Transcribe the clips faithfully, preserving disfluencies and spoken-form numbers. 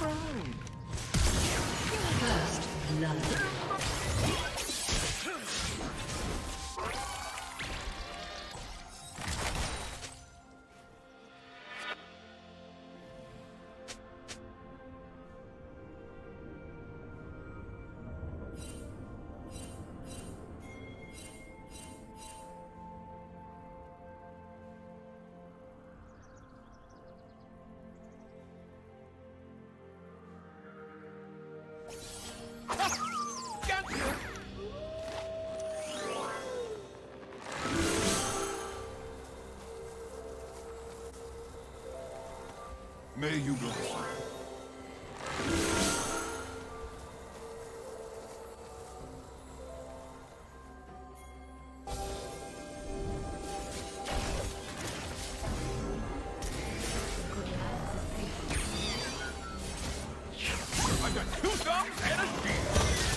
frown. First blood. May you bless. I got two thumbs and a shield.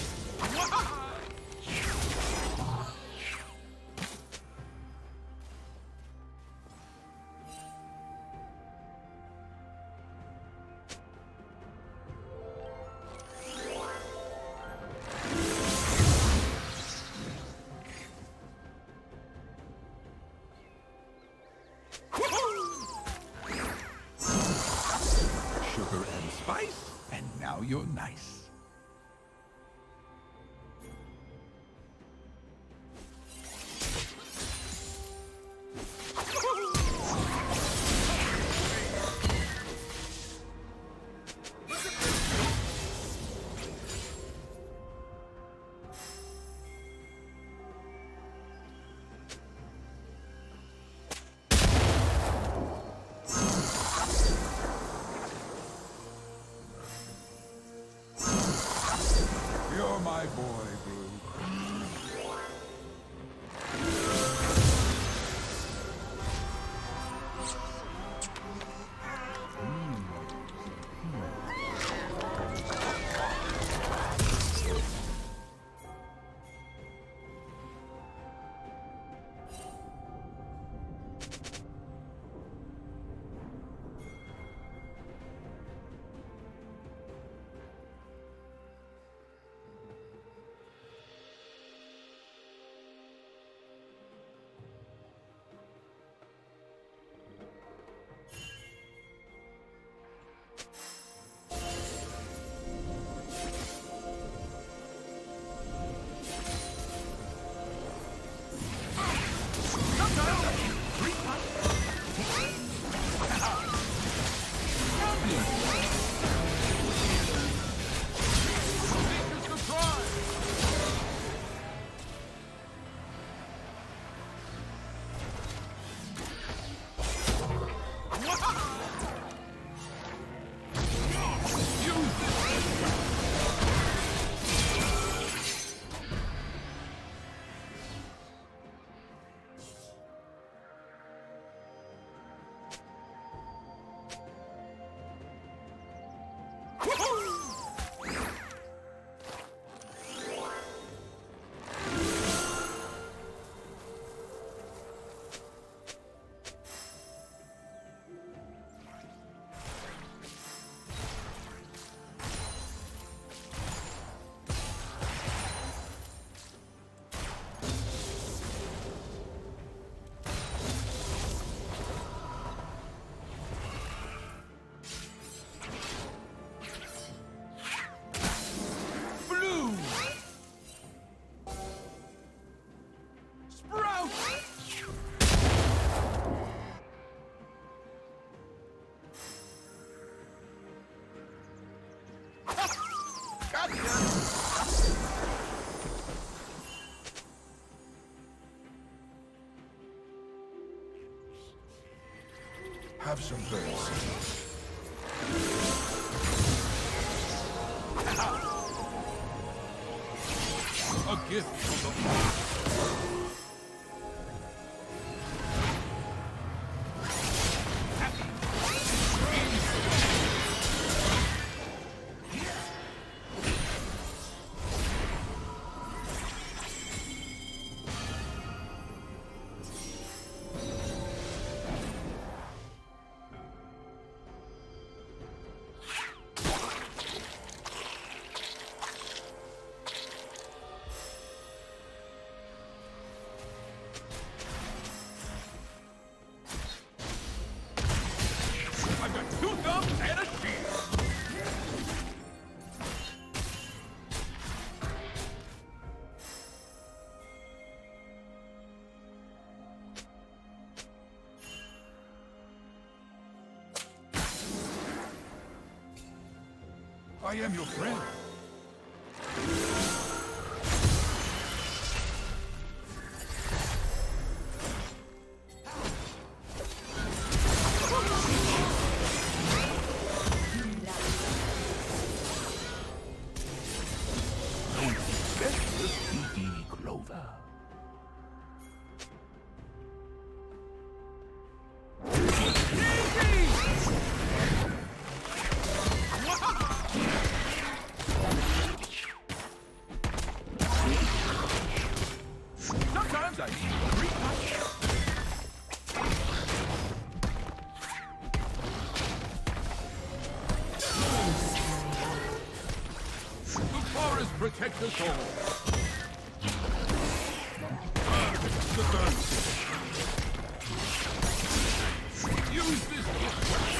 Sugar and spice, and now you're nice. You're my boy, Blue. Have some grace. A gift from the Lord. and a shield. I am your friend. Protect us all. The gun. Use this gift.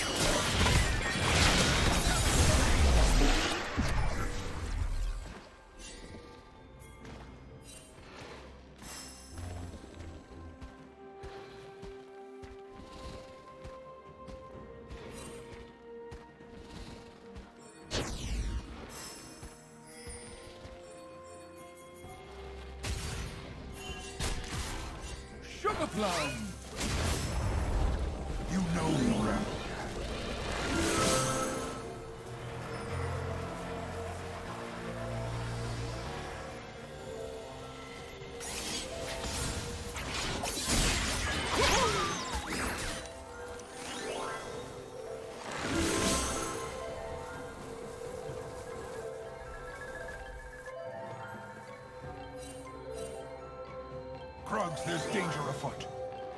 Sugar plum! You know me, right? Krugs, there's danger afoot.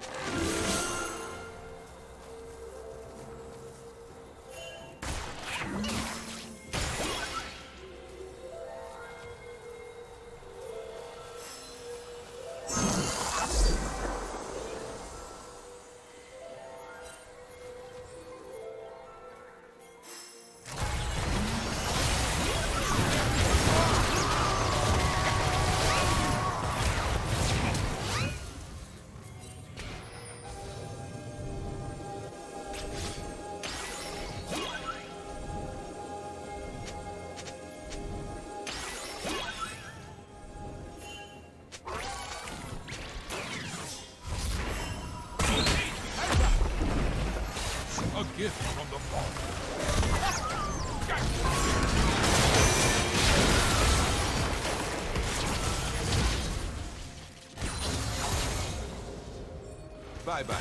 A gift from the vault. Bye-bye.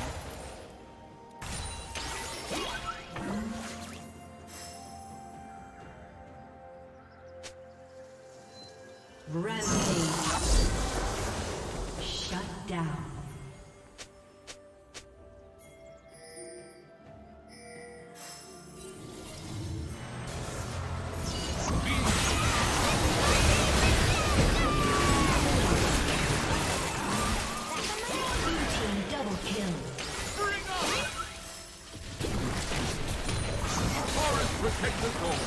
Rampage. Shut down. Protect the goal.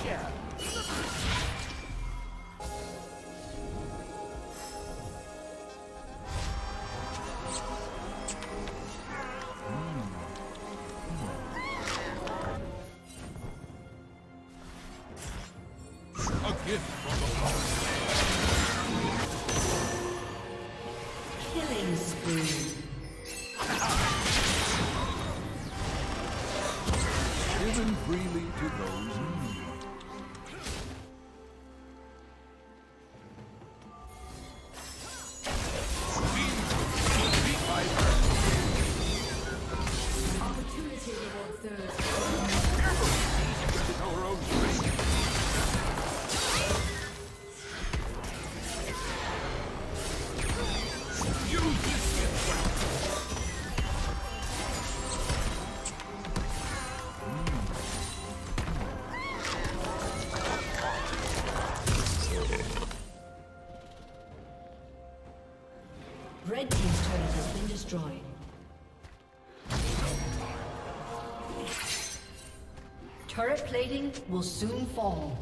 Yeah. A gift from the forest. Killing spree. Given freely to those in need. Opportunity reward third. Our own strength. Use this gift well. Red team's turret has been destroyed. Turret plating will soon fall.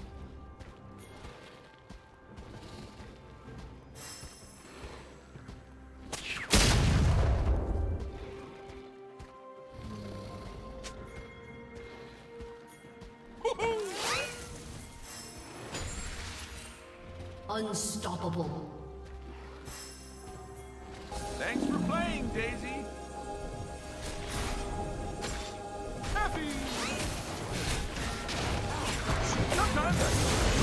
Unstoppable. Thanks for playing, Daisy. Happy. Sometimes I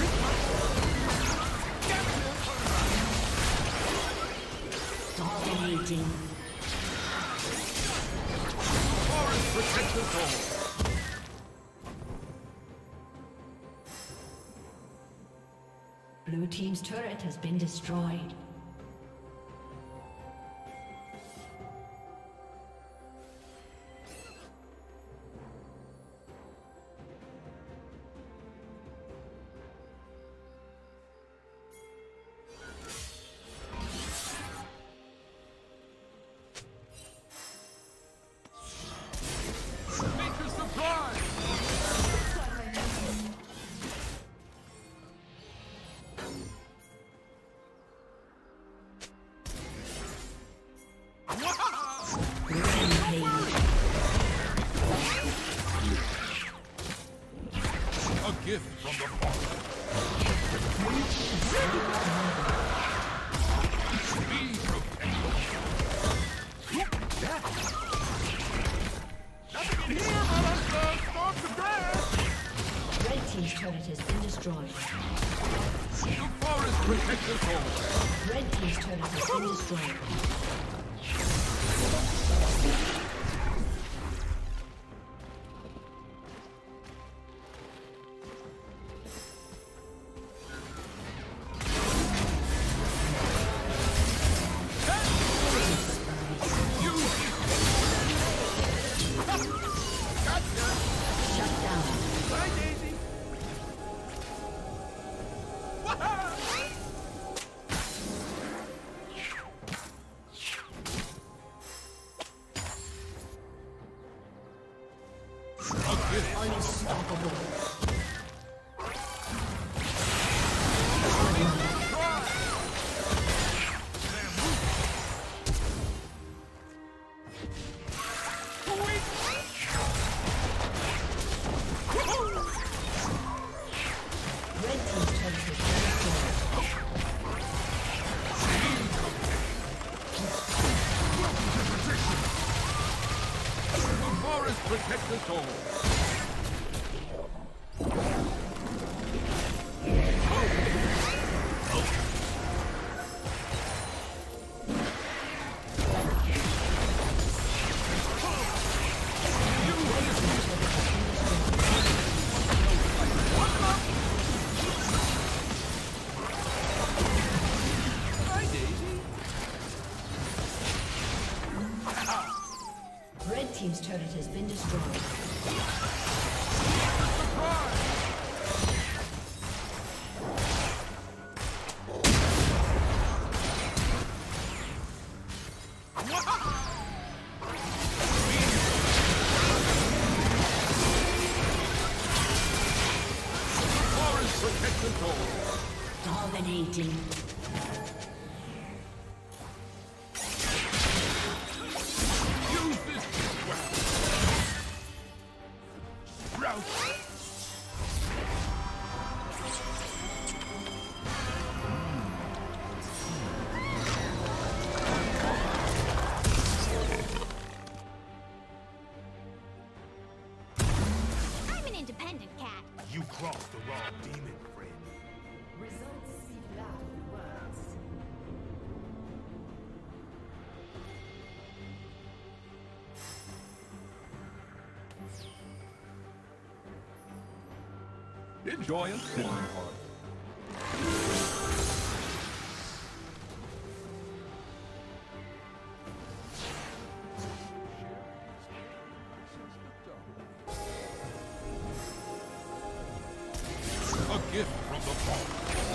Dominating. Forest protect us all. Blue team's turret has been destroyed. Make a surprise. Rampage. A gift from the forest. Be protected. nothing in here but us uh, stalks of grass. Red team's turret has been destroyed. The forest protect us all. Red team's turret has been destroyed. Shut down. Bye, Daisy. Unstoppable. Red team's turret has been destroyed. The forest protect us all. Red team's turret has been destroyed. control. Dominating. Use this weapon. Rout. I'm an independent cat. You crossed the wrong demon, friend. Results speak louder than words. Enjoy a sitting part. A gift from the vault.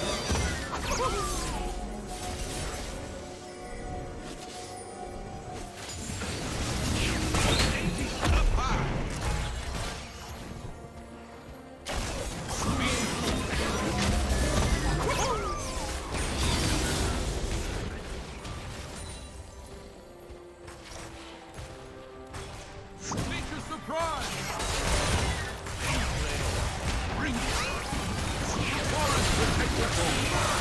Nature's surprise! Bring it! Forest protector!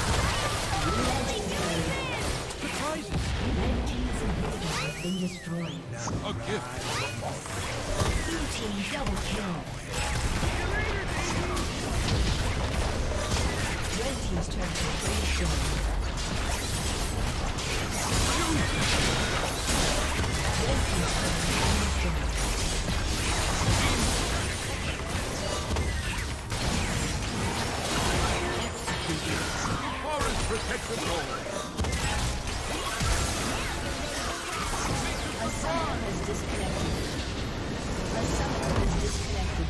Surprises. Red team's inhibitor has been destroyed. A gift from the vault. Blue team double kill. Red team's turret has been destroyed. Red team's turret has been destroyed. Forest protector goal. A summoner has disconnected. A summoner has disconnected.